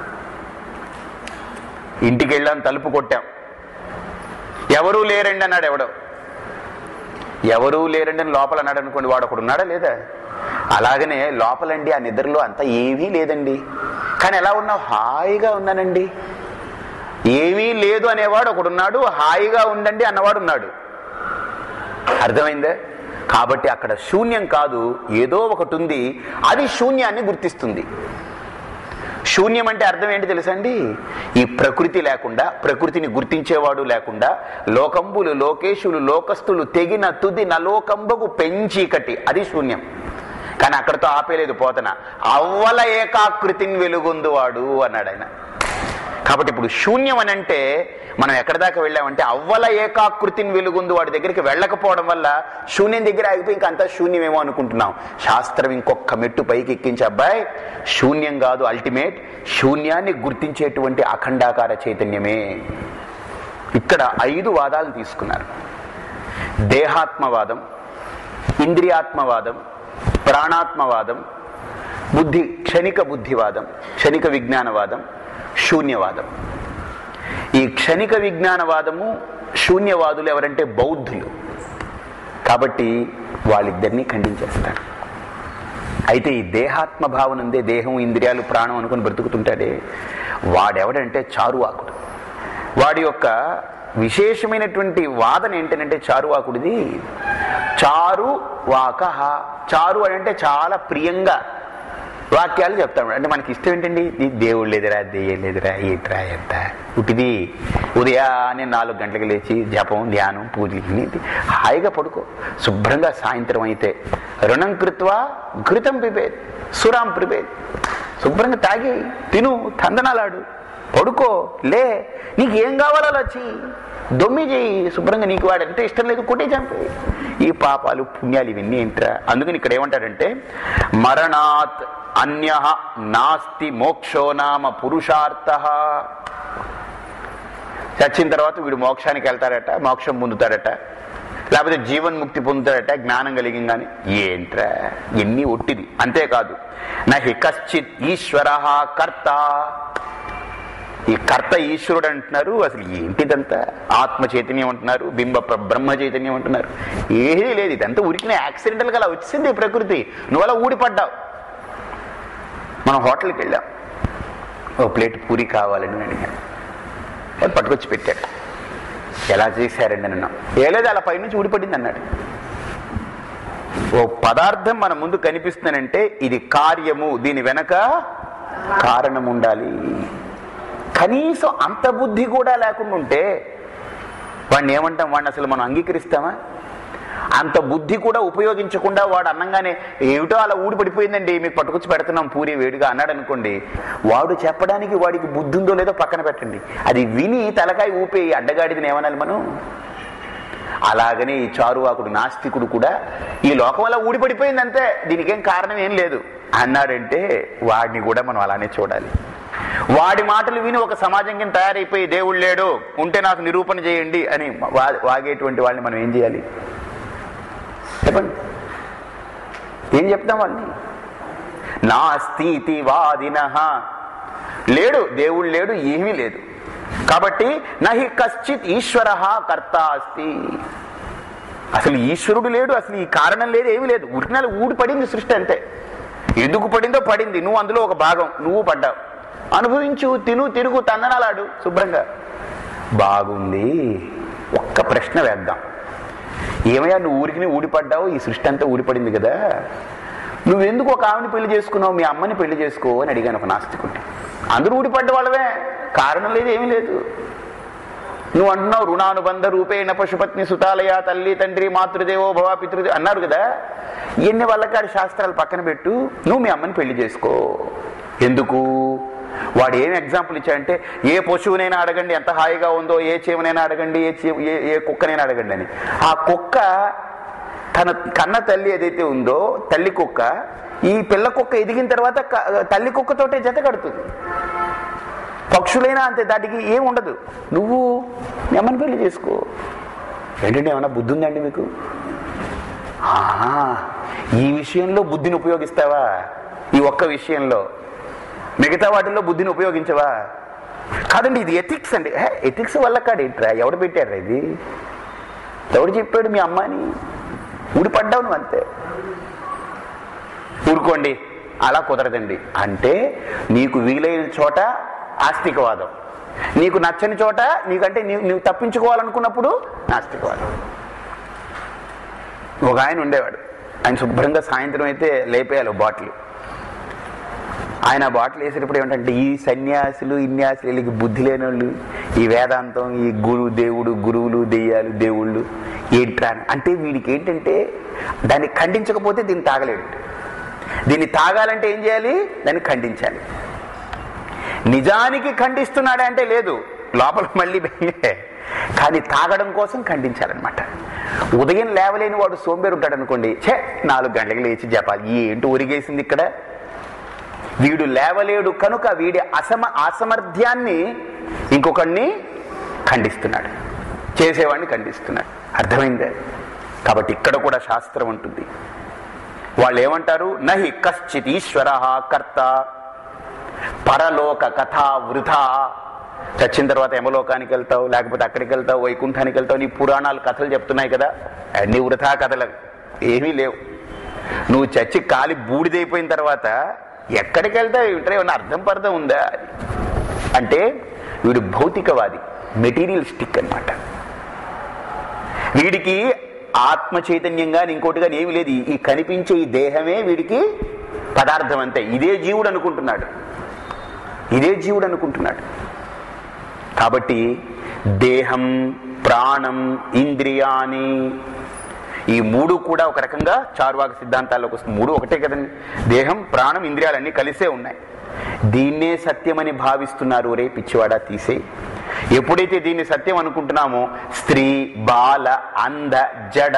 ఇంటికి వెళ్ళాం, తలుపు కొట్టాం, ఎవరూ లేరండి అన్నాడు ఎవడో. ఎవరూ లేరండి అని లోపల అన్నాడు అనుకోండి, వాడు ఒకడు ఉన్నాడా లేదా? అలాగనే లోపలండి ఆ నిద్రలో అంతా ఏమీ లేదండి, కానీ ఎలా ఉన్నావు? హాయిగా ఉన్నానండి. ఏమీ లేదు అనేవాడు ఒకడున్నాడు, హాయిగా ఉండండి అన్నవాడు ఉన్నాడు. అర్థమైందే? కాబట్టి అక్కడ శూన్యం కాదు, ఏదో ఒకటి ఉంది, అది శూన్యాన్ని గుర్తిస్తుంది. శూన్యం అంటే అర్థం ఏంటి తెలుసండి? ఈ ప్రకృతి లేకుండా, ప్రకృతిని గుర్తించేవాడు లేకుండా, లోకంబులు లోకేశులు లోకస్తులు తెగిన తుది నలోకంబకు పెంచీకటి, అది శూన్యం. కానీ అక్కడితో ఆపేలేదు పోతన. అవ్వల ఏకాకృతిని వెలుగొందు వాడు అన్నాడు ఆయన. కాబట్టి ఇప్పుడు శూన్యం అని అంటే మనం ఎక్కడి దాకా వెళ్ళామంటే అవ్వల ఏకాకృతిని వెలుగొందు వాడి దగ్గరికి వెళ్ళకపోవడం వల్ల శూన్యం దగ్గర ఆగిపోయి ఇంకంతా శూన్యమేమో అనుకుంటున్నాం. శాస్త్రం ఇంకొక మెట్టు పైకి ఎక్కించి, అబ్బాయి శూన్యం కాదు, అల్టిమేట్ శూన్యాన్ని గుర్తించేటువంటి అఖండాకార చైతన్యమే. ఇక్కడ ఐదు వాదాలు తీసుకున్నారు. దేహాత్మవాదం, ఇంద్రియాత్మవాదం, ప్రాణాత్మవాదం, బుద్ధి క్షణిక బుద్ధివాదం, క్షణిక విజ్ఞానవాదం, శూన్యవాదం. ఈ క్షణిక విజ్ఞానవాదము శూన్యవాదులు ఎవరంటే బౌద్ధులు. కాబట్టి వాళ్ళిద్దరినీ ఖండించేస్తారు. అయితే ఈ దేహాత్మ భావన ఉందే, దేహం ఇంద్రియాలు ప్రాణం అనుకుని బ్రతుకుతుంటాడే, వాడెవడంటే చారువాకుడు. వాడి యొక్క విశేషమైనటువంటి వాదన ఏంటంటే చారువాకుడిది చారు వాక. చారు అని అంటే చాలా ప్రియంగా వాక్యాలు చెప్తాడు. అంటే మనకి ఇష్టం ఏంటండి, దేవుళ్ళు లేదురా, దెయ్యం లేదురా, ఏట్రా ఎంత ఉట్టిది. ఉదయాన్నే నాలుగు గంటలకు లేచి జపం, ధ్యానం, పూజలు హాయిగా పడుకో. శుభ్రంగా సాయంత్రం అయితే రుణం కృత్వా ఘృతం పిబేత్ సురాం పిబేత్. శుభ్రంగా తాగి తిను, తందనాలాడు, పడుకో, లే, నీకు ఏం కావాలో అలా వచ్చి దొమ్మి చేయి శుభ్రంగా. నీకు వాడంటే ఇష్టం లేదు, కొట్టే చంపే. ఈ పాపాలు పుణ్యాలు ఇవన్నీ ఏంట్రా? అందుకని ఇక్కడ ఏమంటాడంటే మరణాత్ అన్యః నాస్తి మోక్షో నామ పురుషార్థ. చచ్చిన తర్వాత వీడు మోక్షానికి వెళ్తాడట, మోక్షం పొందుతాడట, లేకపోతే జీవన్ముక్తి పొందుతాడట జ్ఞానం కలిగిందని. ఏంట్రా ఎన్ని ఒట్టిది. అంతేకాదు నహి కశ్చిత్ ఈశ్వర కర్త. ఈ కర్త ఈశ్వరుడు అంటున్నారు, అసలు ఏంటిదంతా? ఆత్మ చైతన్యం అంటున్నారు, బింబ బ్రహ్మ చైతన్యం అంటున్నారు. ఏదీ లేదు, ఇదంతా ఉరికిన యాక్సిడెంటల్ గా అలా వచ్చింది ప్రకృతి. నువ్వు అలా ఊడిపడ్డావు. మనం హోటల్కి వెళ్ళాం, ఓ ప్లేట్ పూరి కావాలని అడిగాను. వాడు పట్టుకొచ్చి పెట్టాడు. ఎలా చేశారండి అని అన్నాం. ఏ లేదు, అలా పైనుంచి ఊడిపడింది అన్నాడు. ఓ పదార్థం మన ముందు కనిపిస్తుందంటే ఇది కార్యము, దీని వెనక కారణం ఉండాలి. కనీసం అంత బుద్ధి కూడా లేకుండా ఉంటే వాడిని ఏమంటాం? వాడిని అసలు మనం అంగీకరిస్తామా? అంత బుద్ధి కూడా ఉపయోగించకుండా వాడు అన్నంగానే ఏమిటో అలా ఊడిపడిపోయిందండి, మీకు పట్టుకొచ్చి పెడుతున్నాం పూరి వేడిగా అన్నాడు అనుకోండి, వాడు చెప్పడానికి వాడికి బుద్ధి ఉందో లేదో పక్కన పెట్టండి. అది విని తలకాయ ఊపే అడ్డగాడిదని ఏమనాలి మనం? అలాగనే ఈ చారువాకుడు నాస్తికుడు కూడా ఈ లోకం వల్ల ఊడిపడిపోయింది అంతే, దీనికేం కారణం ఏం లేదు అన్నాడంటే వాడిని కూడా మనం అలానే చూడాలి. వాడి మాటలు విని ఒక సమాజం కింద తయారైపోయి దేవుడు లేడు, ఉంటే నాకు నిరూపణ చేయండి అని వాగేటువంటి వాళ్ళని మనం ఏం చేయాలి చెప్పండి? ఏం చెప్తాం వాళ్ళని? నాస్తి వాదినః, లేడు, దేవుడు లేడు, ఏమీ లేదు. కాబట్టి నహి కశ్చిత్ ఈశ్వర కర్త అస్తి. అసలు ఈశ్వరుడు లేడు, అసలు ఈ కారణం లేదు, ఏమీ లేదు. ఉరికినాలు ఊడి పడింది సృష్టి అంతే. ఎందుకు పడిందో పడింది, నువ్వు అందులో ఒక భాగం, నువ్వు పడ్డావు. అనుభవించు, తిను, తిరుగు, తందనాలాడు శుభ్రంగా. బాగుంది. ఒక్క ప్రశ్న వేద్దాం. ఏమయ్యా, నువ్వు ఊరికి ఊడిపడ్డావు, ఈ సృష్టి అంతా ఊడిపడింది కదా, నువ్వెందుకు ఒక ఆమెని పెళ్లి చేసుకున్నావు, మీ అమ్మని పెళ్లి చేసుకో అని అడిగాను ఒక నాస్తికుడిని. అందరూ ఊడిపడ్డ వాళ్ళవే, కారణం లేదు, ఏమీ లేదు. నువ్వు అంటున్నావు రుణానుబంధ రూపేణ పశుపత్ని సుతాలయ, తల్లి తండ్రి మాతృదేవో భవ పితృదేవో అన్నారు కదా. ఎన్ని వాళ్ళకాడి శాస్త్రాలు పక్కన పెట్టు, నువ్వు మీ అమ్మని పెళ్లి చేసుకో. ఎందుకు? వాడు ఏం ఎగ్జాంపుల్ ఇచ్చాడంటే ఏ పశువునైనా అడగండి ఎంత హాయిగా ఉందో, ఏ చీమనైనా అడగండి, ఏ చీ ఏ కుక్కనైనా అడగండి అని. ఆ కుక్క తన కన్న తల్లి ఏదైతే ఉందో తల్లి కుక్క, ఈ పిల్ల కుక్క ఎదిగిన తర్వాత తల్లి కుక్కతోటే జత కడుతుంది. పక్షులైనా అంతే, దాటికి ఏం ఉండదు. నువ్వు ఏమని పెళ్లి చేసుకో. ఏంటంటే ఏమన్నా బుద్ధి ఉందండి మీకు? ఈ విషయంలో బుద్ధిని ఉపయోగిస్తావా? ఈ ఒక్క విషయంలో, మిగతా వాటిల్లో బుద్ధిని ఉపయోగించవా? కాదండి, ఇది ఎథిక్స్ అండి. ఎథిక్స్ వల్ల కాడేంట్రా, ఎవడు పెట్టారా ఇది? ఎవడు చెప్పాడు? మీ అమ్మాని ఊడిపడ్డావు నువ్వు అంతే. ఊరుకోండి, అలా కుదరదండి అంటే నీకు వీలైన చోట ఆస్తికవాదం, నీకు నచ్చని చోట, నీకంటే నువ్వు తప్పించుకోవాలనుకున్నప్పుడు నాస్తికవాదం. ఒక ఆయన ఉండేవాడు, ఆయన శుభ్రంగా సాయంత్రం అయితే లేపేయాలి బాటిల్. ఆయన బాటిల్ వేసేటప్పుడు ఏమిటంటే ఈ సన్యాసులు ఇన్యాసులు వీళ్ళకి బుద్ధి లేని వాళ్ళు, ఈ వేదాంతం, ఈ గురు దేవుడు గురువులు దెయ్యాలు దేవుళ్ళు ఏంట్రా అంటే వీడికి ఏంటంటే దాన్ని ఖండించకపోతే దీన్ని తాగలేడు. దీన్ని తాగాలంటే ఏం చేయాలి? దాన్ని ఖండించాలి. నిజానికి ఖండిస్తున్నాడే అంటే లేదు, లోపల మళ్ళీ బెంగే, కానీ తాగడం కోసం ఖండించాలన్నమాట. ఉదయం లేవలేని వాడు సోంబేరు ఉంటాడు అనుకోండి, ఛే నాలుగు గంటలకు లేచి జపాలి, ఏంటి ఒరిగేసింది ఇక్కడ. వీడు లేవలేడు కనుక వీడి అసమ అసమర్థ్యాన్ని ఇంకొకడిని ఖండిస్తున్నాడు, చేసేవాడిని ఖండిస్తున్నాడు. అర్థమైందే? కాబట్టి ఇక్కడ కూడా శాస్త్రం ఉంటుంది. వాళ్ళు ఏమంటారు? నహి కశ్చిత్ ఈశ్వర కర్త పరలోక కథా వృథా. చచ్చిన తర్వాత యమలోకానికి వెళ్తావు, లేకపోతే అక్కడికి వెళ్తావు, వైకుంఠానికి వెళ్తావు, నీ పురాణాలు కథలు చెప్తున్నాయి కదా, అన్ని వృథా కథలు, ఏమీ లేవు. నువ్వు చచ్చి కాలి బూడిదైపోయిన తర్వాత ఎక్కడికి వెళ్తావు? ఇంటర్ ఏమన్నా అర్థం పర్థం ఉందా అంటే వీడు భౌతికవాది, మెటీరియలిస్టిక్ అన్నమాట. వీడికి ఆత్మ చైతన్యంగా ఇంకోటిగా ఏమి లేదు. ఈ కనిపించే ఈ దేహమే వీడికి పదార్థం అంతే. ఇదే జీవుడు అనుకుంటున్నాడు, ఇదే జీవుడు అనుకుంటున్నాడు. కాబట్టి దేహం, ప్రాణం, ఇంద్రియాని, ఈ మూడు కూడా ఒక రకంగా చార్వాక సిద్ధాంతాల్లోకి వస్తుంది. మూడు ఒకటే కదండి, దేహం, ప్రాణం, ఇంద్రియాలన్నీ కలిసే ఉన్నాయి. దీన్నే సత్యమని భావిస్తున్నారు. రే పిచ్చివాడా తీసే. ఎప్పుడైతే దీన్ని సత్యం అనుకుంటున్నామో స్త్రీ, బాల, అంధ, జడ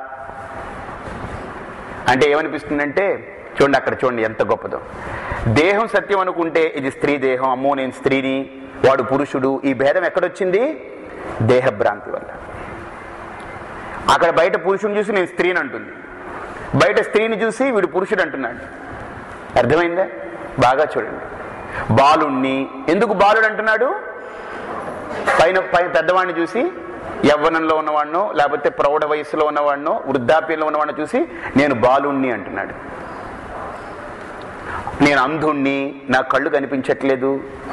అంటే ఏమనిపిస్తుందంటే, చూడండి అక్కడ చూడండి ఎంత గొప్పదో. దేహం సత్యం అనుకుంటే ఇది స్త్రీ దేహం, అమ్మో నేను స్త్రీని, వాడు పురుషుడు. ఈ భేదం ఎక్కడొచ్చింది? దేహభ్రాంతి వల్ల. అక్కడ బయట పురుషుని చూసి నేను స్త్రీని అంటుంది, బయట స్త్రీని చూసి వీడు పురుషుడు అంటున్నాడు. అర్థమైందా? బాగా చూడండి. బాలుణ్ణి ఎందుకు బాలుడు అంటున్నాడు? పైన పైన పెద్దవాడిని చూసి, యవ్వనంలో ఉన్నవాడినో లేకపోతే ప్రౌఢ వయస్సులో ఉన్నవాడినో వృద్ధాప్యంలో ఉన్నవాడిని చూసి నేను బాలుణ్ణి అంటున్నాడు. నేను అంధుణ్ణి, నా కళ్ళు కనిపించట్లేదు.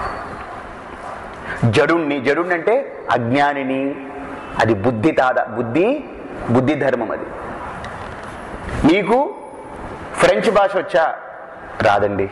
జడుణ్ణి, జడుణ్ణి అంటే అజ్ఞానిని, అది బుద్ధి తాద బుద్ధి బుద్ధి ధర్మం. అది నీకు ఫ్రెంచ్ భాష వచ్చా? రాదండి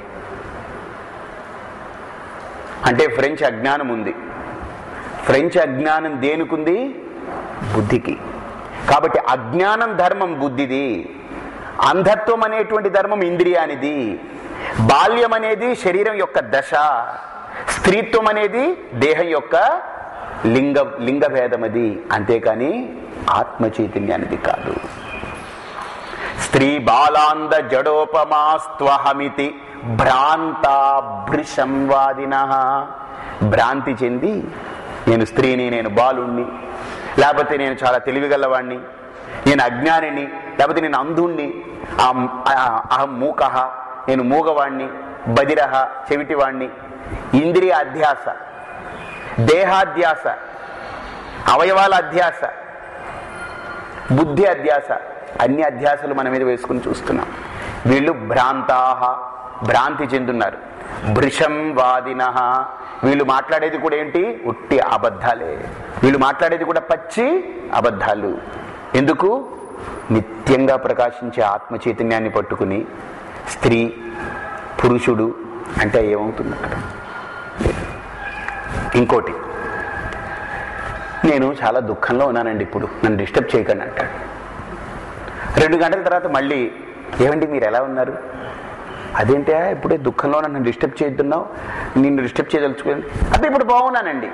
అంటే ఫ్రెంచ్ అజ్ఞానం ఉంది. ఫ్రెంచ్ అజ్ఞానం దేనికుంది? బుద్ధికి. కాబట్టి అజ్ఞానం ధర్మం బుద్ధిది, అంధత్వం అనేటువంటి ధర్మం ఇంద్రియానిది, బాల్యం అనేది శరీరం యొక్క దశ, స్త్రీత్వం అనేది దేహం యొక్క లింగ లింగభేదమది, అంతేకాని ఆత్మ చైతన్యానిది కాదు. స్త్రీ బాలాంద జడోపమాస్త్వహమితి భ్రాంతా భృశంవాదిన. భ్రాంతి చెంది నేను స్త్రీని, నేను బాలుణ్ణి, లేకపోతే నేను చాలా తెలివిగలవాణ్ణి, నేను అజ్ఞానిని, లేకపోతే నేను అంధుణ్ణి, అహం మూకః, నేను మూగవాణ్ణి, బదిరహ, చెవిటివాణ్ణి. ఇంద్రియ అధ్యాస, దేహాధ్యాస, అవయవాల అధ్యాస, బుద్ధి అధ్యాస, అన్ని అధ్యాసలు మన మీద వేసుకుని చూస్తున్నాం. వీళ్ళు భ్రాంతాహ, భ్రాంతి చెందున్నారు. భృశం వాదినః, వీళ్ళు మాట్లాడేది కూడా ఏంటి? ఉట్టి అబద్ధాలే. వీళ్ళు మాట్లాడేది కూడా పచ్చి అబద్ధాలు. ఎందుకు? నిత్యంగా ప్రకాశించే ఆత్మ చైతన్యాన్ని పట్టుకుని స్త్రీ, పురుషుడు అంటే ఏమవుతుంది అక్కడ? ఇంకోటి, నేను చాలా దుఃఖంలో ఉన్నానండి, ఇప్పుడు నన్ను డిస్టర్బ్ చేయకండి అంటాడు. రెండు గంటల తర్వాత మళ్ళీ, ఏమండి మీరు ఎలా ఉన్నారు? అదేంటా ఇప్పుడే దుఃఖంలో నన్ను డిస్టర్బ్ చేస్తున్నావు, నిన్ను డిస్టర్బ్ చేయదలుచుకోండి. అదే ఇప్పుడు బాగున్నానండి.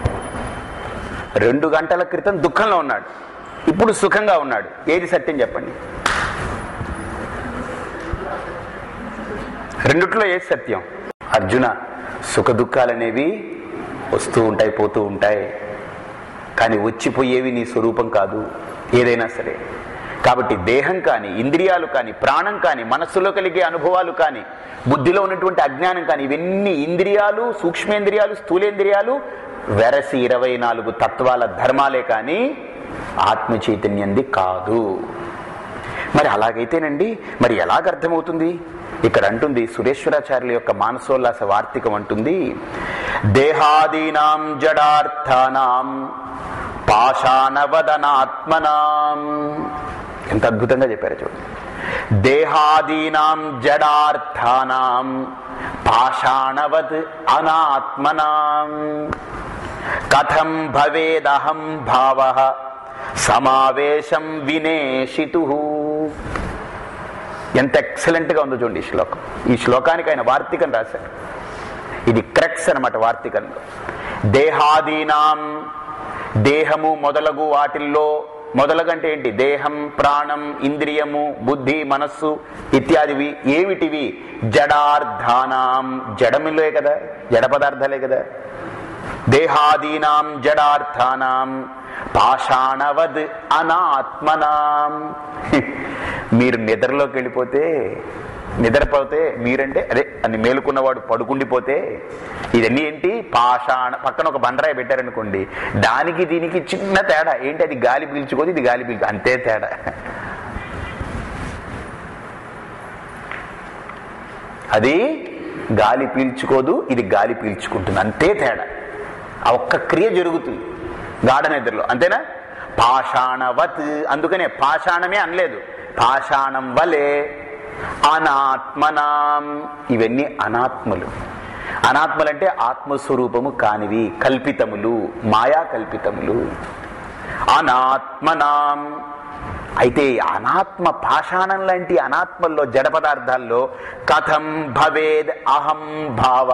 రెండు గంటల క్రితం దుఃఖంలో ఉన్నాడు, ఇప్పుడు సుఖంగా ఉన్నాడు. ఏది సత్యం చెప్పండి? రెండిట్లో ఏది సత్యం? అర్జున, సుఖ దుఃఖాలనేవి వస్తూ ఉంటాయి, పోతూ ఉంటాయి, కానీ వచ్చిపోయేవి నీ స్వరూపం కాదు ఏదైనా సరే. కాబట్టి దేహం కానీ, ఇంద్రియాలు కానీ, ప్రాణం కానీ, మనస్సులో కలిగే అనుభవాలు కానీ, బుద్ధిలో ఉన్నటువంటి అజ్ఞానం కానీ, ఇవన్నీ ఇంద్రియాలు, సూక్ష్మేంద్రియాలు, స్థూలేంద్రియాలు, వెరసి ఇరవై నాలుగు తత్వాల ధర్మాలే కానీ ఆత్మ చైతన్యంది కాదు. మరి అలాగైతేనండి మరి ఎలాగర్థమవుతుంది? ఇక్కడ అంటుంది సురేశ్వరాచార్యుల యొక్క మానసోల్లాస వార్తికం అంటుంది, దేహాదీనాం జడార్థానాం పాషాణవదనాత్మనాం. ఎంత అద్భుతంగా చెప్పారు చూడండి. దేహాదీనాం జడార్థానాం పాషాణవద్ అనాత్మనాం కథం భవేదహం భావః సమావేశం వినేషితుః. ఎంత ఎక్సలెంట్గా ఉందో చూడండి ఈ శ్లోకం. ఈ శ్లోకానికి ఆయన వార్తికం రాశారు. ఇది క్రక్స్ అన్నమాట వార్తికంలో. దేహాదీనాం, దేహము మొదలగు వాటిల్లో, మొదలగంటే ఏంటి? దేహం, ప్రాణం, ఇంద్రియము, బుద్ధి, మనస్సు ఇత్యాదివి ఏమిటివి? జడార్థానాం, జడములే కదా, జడ పదార్థాలే కదా. దేహాదీనాం జడార్థానాం పాషాణవద్ అనాత్మనాం. మీరు నిద్రలోకి వెళ్ళిపోతే, నిద్రపోతే, మీరంటే అదే అని మేలుకున్నవాడు పడుకుండిపోతే, ఇదన్నీ ఏంటి? పాషాణ. పక్కన ఒక బండరాయి పెట్టారనుకోండి, దానికి దీనికి చిన్న తేడా ఏంటి? అది గాలి పీల్చుకోదు, ఇది గాలి పీల్చు, అంతే తేడా. అది గాలి పీల్చుకోదు, ఇది గాలి పీల్చుకుంటుంది, అంతే తేడా. ఆ ఒక్క క్రియ జరుగుతుంది గాఢ నిద్రలో, అంతేనా? పాషాణవత్, అందుకనే పాషాణమే అనలేదు, పాషాణం వలే. అనాత్మనాం, ఇవన్నీ అనాత్మలు. అనాత్మలు అంటే ఆత్మస్వరూపము కానివి, కల్పితములు, మాయా కల్పితములు. అనాత్మనాం. అయితే అనాత్మ పాషాణం లాంటి అనాత్మల్లో, జడ పదార్థాల్లో కథం భవేద్ అహం భావ.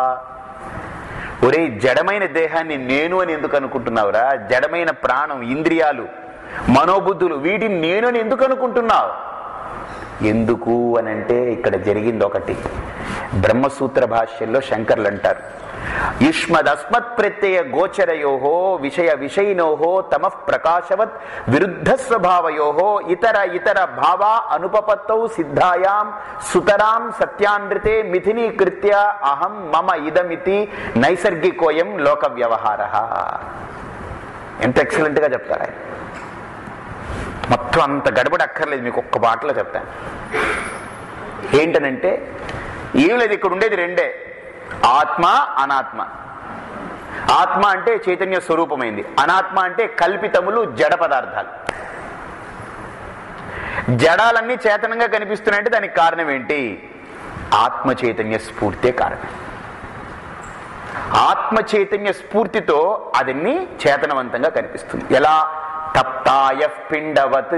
ఒరే, జడమైన దేహాన్ని నేను అని ఎందుకు అనుకుంటున్నావురా? జడమైన ప్రాణం, ఇంద్రియాలు, మనోబుద్ధులు, వీటిని నేను అని ఎందుకు అనుకుంటున్నావు? ఎందుకు అనంటే ఇక్కడ జరిగింది ఒకటి. బ్రహ్మసూత్ర భాష్యంలో శంకర్లు అంటారు, యుష్మదస్మత్ ప్రత్యయ గోచరయోహో విషయ విషయినోహో తమః ప్రకాశవత్ విరుద్ధ స్వభావయోహో ఇతర ఇతర భావ అనుపపత్తౌ సిద్ధాయాం సుతరాం సత్యానృతే మిథినీకృత్య అహం మమ ఇదమితి నైసర్గికోయం లోక వ్యవహారః. ఎంత ఎక్సలెంట్ గా చెప్తారు ఆయన. మొత్తం అంత గడబడి అక్కర్లేదు, మీకు ఒక్క బాటలో చెప్తాను. ఏంటనంటే ఏం లేదు, ఇక్కడ ఉండేది రెండే, ఆత్మ అనాత్మ. ఆత్మ అంటే చైతన్య స్వరూపమైంది, అనాత్మ అంటే కల్పితములు, జడ పదార్థాలు. జడాలన్నీ చేతనంగా కనిపిస్తున్నాయంటే దానికి కారణం ఏంటి? ఆత్మ చైతన్య స్ఫూర్తే కారణం. ఆత్మ చైతన్య స్ఫూర్తితో అదన్నీ చేతనవంతంగా కనిపిస్తుంది. ఎలా? తప్తాయ పిండవత్.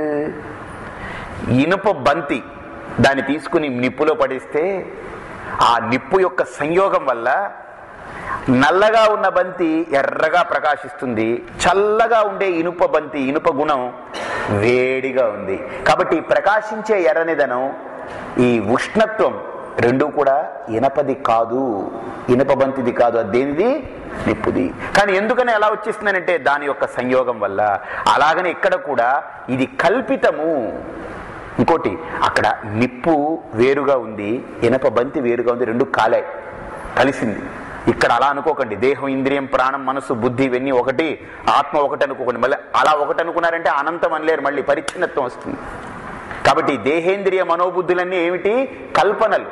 ఇనుప బంతి దాన్ని తీసుకుని నిప్పులో పడేస్తే ఆ నిప్పు యొక్క సంయోగం వల్ల నల్లగా ఉన్న బంతి ఎర్రగా ప్రకాశిస్తుంది, చల్లగా ఉండే ఇనుప బంతి, ఇనుప గుణం వేడిగా ఉంది. కాబట్టి ప్రకాశించే ఎర్రనిదనం, ఈ ఉష్ణత్వం రెండు కూడా ఇనపది కాదు, ఇనుప బంతిది కాదు, అది దేనిది? నిప్పుది. కానీ ఎందుకని ఎలా వచ్చేస్తుందనంటే దాని యొక్క సంయోగం వల్ల. అలాగనే ఇక్కడ కూడా ఇది కల్పితము. ఇంకోటి, అక్కడ నిప్పు వేరుగా ఉంది, ఇనప బంతి వేరుగా ఉంది, రెండు కాలాయి, కలిసింది. ఇక్కడ అలా అనుకోకండి, దేహం, ఇంద్రియం, ప్రాణం, మనసు, బుద్ధి ఇవన్నీ ఒకటి, ఆత్మ ఒకటి అనుకోకండి. మళ్ళీ అలా ఒకటి అనుకున్నారంటే అనంతం అనలేరు, మళ్ళీ పరిచ్ఛిన్నత్వం వస్తుంది. కాబట్టి దేహేంద్రియ మనోబుద్ధులన్నీ ఏమిటి? కల్పనలు,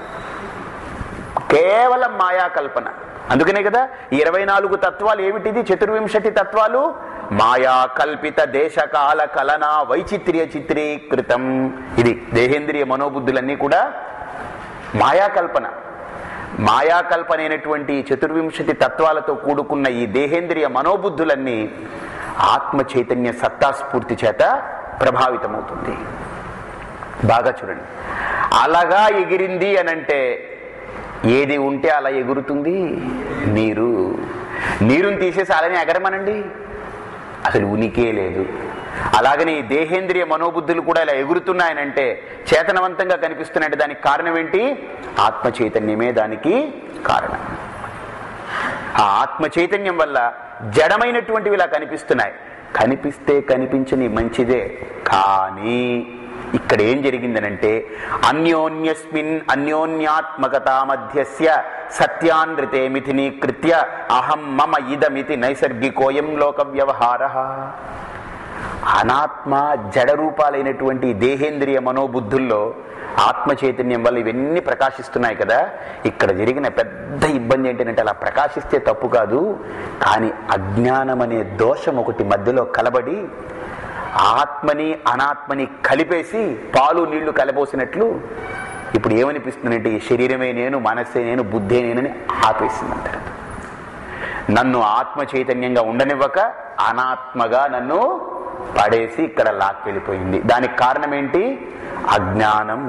కేవలం మాయా కల్పన. అందుకనే కదా ఇరవై నాలుగు తత్వాలు ఏమిటిది? చతుర్వింశతి తత్వాలు మాయా కల్పిత దేశకాల కలన వైచిత్ర్య చిత్రీకృతం. ఇది దేహేంద్రియ మనోబుద్ధులన్నీ కూడా మాయా కల్పన. మాయా కల్పన అయినటువంటి చతుర్వింశతి తత్వాలతో కూడుకున్న ఈ దేహేంద్రియ మనోబుద్ధులన్నీ ఆత్మ చైతన్య సత్తాస్ఫూర్తి చేత ప్రభావితమవుతుంది. బాగా చూడండి, అలాగా ఎగిరింది అనంటే ఏది ఉంటే అలా ఎగురుతుంది? నీరు. నీరుని తీసేసి అలానే ఎగరమనండి, అసలు ఉనికే లేదు. అలాగని దేహేంద్రియ మనోబుద్ధులు కూడా ఇలా ఎగురుతున్నాయనంటే, చేతనవంతంగా కనిపిస్తున్నాయంటే దానికి కారణం ఏంటి? ఆత్మ చైతన్యమే దానికి కారణం. ఆ ఆత్మ చైతన్యం వల్ల జడమైనటువంటివి ఇలా కనిపిస్తున్నాయి. కనిపిస్తే కనిపించని మంచిదే, కానీ ఇక్కడ ఏం జరిగిందనంటే అన్యోన్యస్మిన్ అన్యోన్యాత్మకతా మధ్యస్య సత్యానృతే మిథినీకృత్య అహం మమ ఇదమితి నైసర్గికోయం లోక వ్యవహారః. అనాత్మ జడ రూపాలైనటువంటి దేహేంద్రియ మనోబుద్ధుల్లో ఆత్మ చైతన్యం వల్ల ఇవన్నీ ప్రకాశిస్తున్నాయి కదా. ఇక్కడ జరిగిన పెద్ద ఇబ్బంది ఏంటంటే అలా ప్రకాశిస్తే తప్పు కాదు, కానీ అజ్ఞానం అనే దోషం ఒకటి మధ్యలో కలబడి ఆత్మని అనాత్మని కలిపేసి పాలు నీళ్లు కలబోసినట్లు ఇప్పుడు ఏమనిపిస్తుందంటే ఈ శరీరమే నేను, మనస్సే నేను, బుద్ధే నేనని ఆపేసిందంటారు. నన్ను ఆత్మ చైతన్యంగా ఉండనివ్వక అనాత్మగా నన్ను పడేసి ఇక్కడ లాక్కెళ్ళిపోయింది. దానికి కారణం ఏంటి? అజ్ఞానం.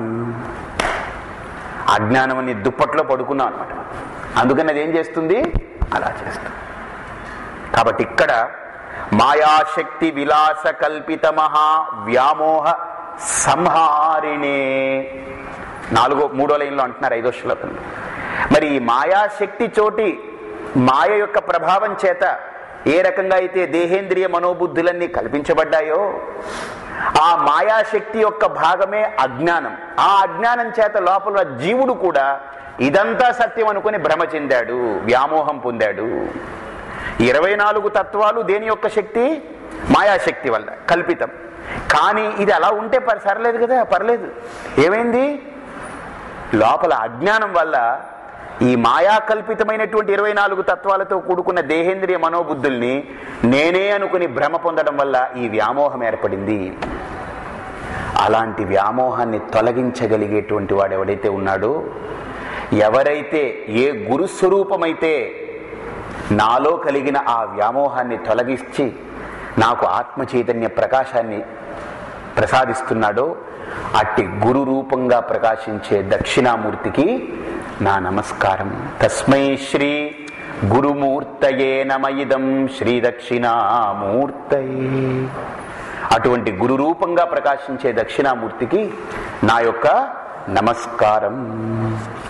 అజ్ఞానం అని దుప్పట్లో పడుకున్నాం అనమాట. అందుకని అది ఏం చేస్తుంది? అలా చేస్తుంది. కాబట్టి ఇక్కడ మాయాశక్తి విలాస కల్పిత మహా వ్యామోహ సంహారిణే నాలుగో మూడో లైన్లో అంటున్నారు ఐదో శ్లోకంలో. మరి ఈ మాయాశక్తి చోటి మాయ యొక్క ప్రభావం చేత ఏ రకంగా అయితే దేహేంద్రియ మనోబుద్ధులన్నీ కల్పించబడ్డాయో ఆ మాయాశక్తి యొక్క భాగమే అజ్ఞానం. ఆ అజ్ఞానం చేత లోపల జీవుడు కూడా ఇదంతా సత్యం అనుకుని భ్రమ చెందాడు, వ్యామోహం పొందాడు. ఇరవై నాలుగు తత్వాలు దేని యొక్క శక్తి? మాయాశక్తి వల్ల కల్పితం. కానీ ఇది అలా ఉంటే సరలేదు కదా, పర్లేదు. ఏమైంది? లోపల అజ్ఞానం వల్ల ఈ మాయా కల్పితమైనటువంటి ఇరవై నాలుగు తత్వాలతో కూడుకున్న దేహేంద్రియ మనోబుద్ధుల్ని నేనే అనుకుని భ్రమ పొందడం వల్ల ఈ వ్యామోహం ఏర్పడింది. అలాంటి వ్యామోహాన్ని తొలగించగలిగేటువంటి వాడు ఎవడైతే ఉన్నాడో, ఎవరైతే ఏ గురుస్వరూపమైతే నాలో కలిగిన ఆ వ్యామోహాన్ని తొలగించి నాకు ఆత్మ చైతన్య ప్రకాశాన్ని ప్రసాదిస్తున్నాడో అట్టి గురు రూపంగా ప్రకాశించే దక్షిణామూర్తికి నా నమస్కారం. తస్మై శ్రీ గురుమూర్తయే నమయిదం శ్రీ దక్షిణామూర్తయే. అటువంటి గురు రూపంగా ప్రకాశించే దక్షిణామూర్తికి నా యొక్క నమస్కారం.